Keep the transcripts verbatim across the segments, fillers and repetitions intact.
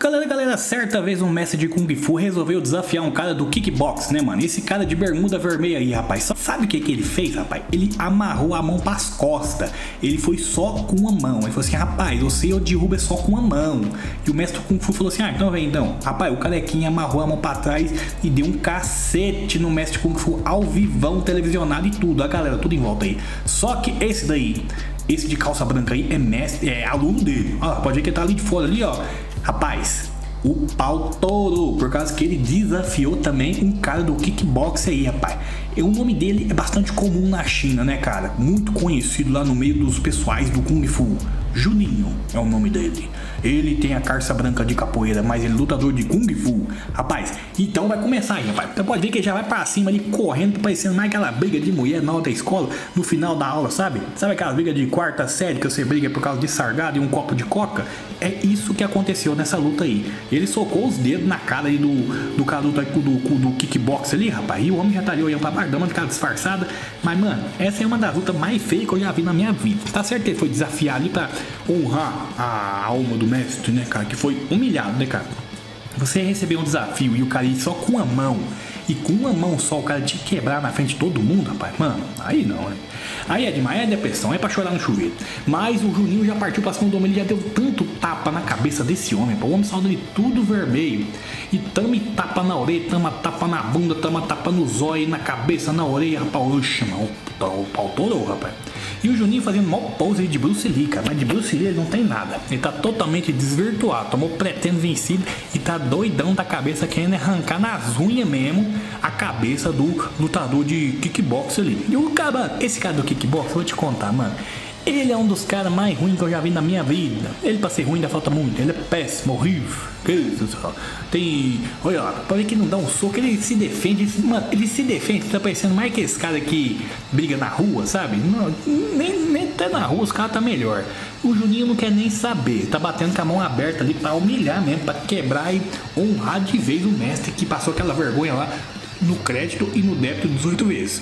Galera, galera, certa vez um mestre de Kung Fu resolveu desafiar um cara do kickbox, né, mano? Esse cara de bermuda vermelha aí, rapaz. Sabe o que que ele fez, rapaz? Ele amarrou a mão pras costas. Ele foi só com a mão. Ele falou assim, rapaz, você eu derrubo é só com a mão. E o mestre Kung Fu falou assim, ah, então vem então. Rapaz, o carequinha amarrou a mão pra trás e deu um cacete no mestre Kung Fu ao vivão, televisionado e tudo. A galera, tudo em volta aí. Só que esse daí, esse de calça branca aí é mestre, é aluno dele. Ó, pode ver que ele tá ali de fora ali, ó. Rapaz, o pau torou, por causa que ele desafiou também um cara do kickbox aí, rapaz. E o nome dele é bastante comum na China, né, cara? Muito conhecido lá no meio dos pessoais do Kung Fu. Juninho é o nome dele. Ele tem a calça branca de capoeira, mas ele é lutador de Kung Fu. Rapaz, então vai começar aí, rapaz. Você pode ver que ele já vai pra cima ali, correndo, parecendo mais aquela briga de mulher na hora da escola, no final da aula, sabe? Sabe aquela briga de quarta série que você briga por causa de sargado e um copo de coca? É isso que aconteceu nessa luta aí. Ele socou os dedos na cara aí do, do cara do, do, do kickbox ali, rapaz. E o homem já tá ali olhando pra baixo, dando uma cara disfarçada. Mas, mano, essa é uma das lutas mais feias que eu já vi na minha vida. Tá certo que ele foi desafiar ali pra honrar a alma do mestre, né, cara? Que foi humilhado, né, cara? Você receber um desafio e o cara ir só com a mão, e com uma mão só o cara te quebrar na frente de todo mundo, rapaz, mano, aí não, né? Aí é demais, é depressão, é pra chorar no chuveiro. Mas o Juninho já partiu pra cima do homem, ele já deu tanto tapa na cabeça desse homem, pô. O homem saiu dele tudo vermelho. E tama tapa na orelha, tama tapa na bunda, tama tapa no zóio, na cabeça, na orelha, rapaz. Oxe, mano, o pau torou, rapaz. E o Juninho fazendo mó pose de Bruce Lee, cara. Mas de Bruce Lee ele não tem nada. Ele tá totalmente desvirtuado. Tomou pretendo vencido e tá doidão da cabeça, querendo arrancar nas unhas mesmo a cabeça do lutador de kickbox ali. E o cara, esse cara do kickbox, eu vou te contar, mano. Ele é um dos caras mais ruins que eu já vi na minha vida. Ele, pra ser ruim, ainda falta muito. Ele é péssimo, horrível. Que isso, tem. Olha lá, pra ver que não dá um soco, ele se defende. Mano, ele se defende. Tá parecendo mais que esse cara que briga na rua, sabe? Não, nem, nem até na rua os caras tá melhor. O Juninho não quer nem saber. Tá batendo com a mão aberta ali pra humilhar mesmo, pra quebrar e honrar de vez o mestre que passou aquela vergonha lá no crédito e no débito dezoito vezes.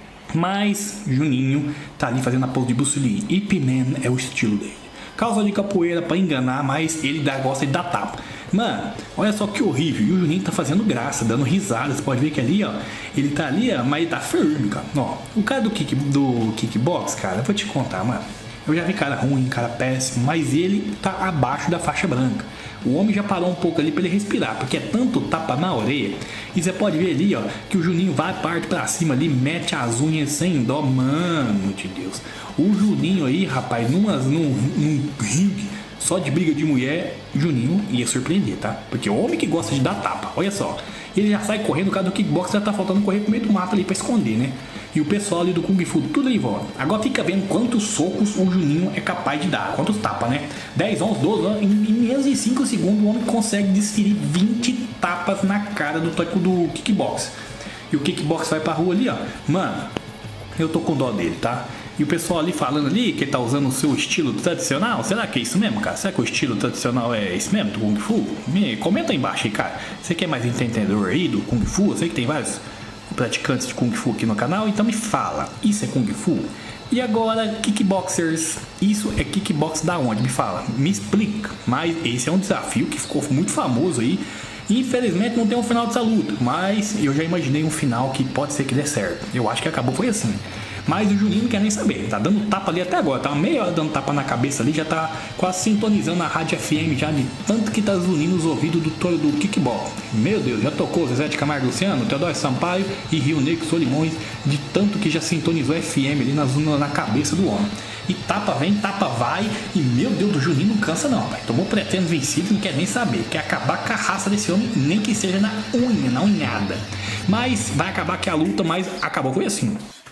Mas Juninho tá ali fazendo a pose de Bruce Lee. Ip Man é o estilo dele. Calça de capoeira pra enganar, mas ele dá, gosta de dar tapa. Mano, olha só que horrível. E o Juninho tá fazendo graça, dando risada. Você pode ver que ali, ó, ele tá ali, ó, mas ele tá firme, cara. Ó, o cara do, kick, do kickbox, cara, eu vou te contar, mano. Eu já vi cara ruim, cara péssimo, mas ele tá abaixo da faixa branca. O homem já parou um pouco ali pra ele respirar, porque é tanto tapa na orelha. E você pode ver ali, ó, que o Juninho vai parte pra cima ali, mete as unhas sem dó. Mano de Deus. O Juninho aí, rapaz, numa, num, num ringue só de briga de mulher, Juninho ia surpreender, tá? Porque o homem que gosta de dar tapa, olha só. Ele já sai correndo, o cara do kickbox já tá faltando correr pro meio do mato ali pra esconder, né? E o pessoal ali do Kung Fu, tudo ali em volta. Agora fica vendo quantos socos o Juninho é capaz de dar. Quantos tapas, né? dez, onze, doze, em menos de cinco segundos o homem consegue desferir vinte tapas na cara do toco do kickbox. E o kickbox vai pra rua ali, ó. Mano, eu tô com dó dele, tá? E o pessoal ali falando ali que ele tá usando o seu estilo tradicional. Será que é isso mesmo, cara? Será que o estilo tradicional é esse mesmo do Kung Fu? Me comenta aí embaixo aí, cara. Você quer mais entendedor aí do Kung Fu? Eu sei que tem vários praticantes de Kung Fu aqui no canal, então me fala, isso é Kung Fu? E agora, kickboxers, isso é kickbox da onde? Me fala, me explica. Mas esse é um desafio que ficou muito famoso aí. Infelizmente não tem um final dessa luta, mas eu já imaginei um final que pode ser que dê certo. Eu acho que acabou foi assim. Mas o Juninho não quer nem saber, tá dando tapa ali até agora, tá meia hora dando tapa na cabeça ali, já tá quase sintonizando a rádio F M já de tanto que tá zunindo os ouvidos do touro do kickball. Meu Deus, já tocou Zezé de Camargo Luciano, Teodoro Sampaio e Rio Negro Solimões, de tanto que já sintonizou F M ali na, zona, na cabeça do homem. E tapa vem, tapa vai, e meu Deus, do Juninho não cansa não, pai. Tomou pretendo vencido, não quer nem saber, quer acabar com a raça desse homem, nem que seja na unha, na unhada. Mas vai acabar que a luta, mas acabou foi assim.